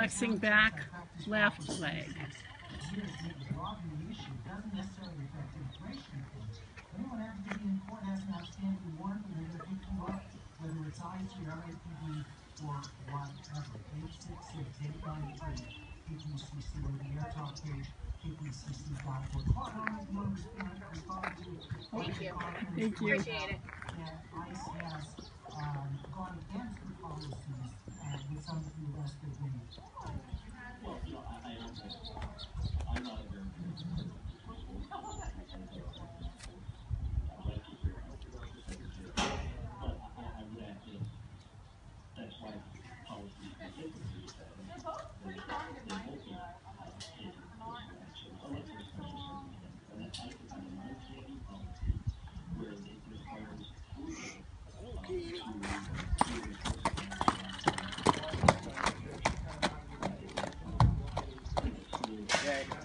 Flexing back left leg. Whether it's I3, RAPD, or whatever. 866-893, KPCC, or the AirTalk page, kpcc.org. Thank you. Thank you. Appreciate it. And ICE has gone against the policies with some of the arrests they've made. Well, I'm not a very good that's why policy Okay.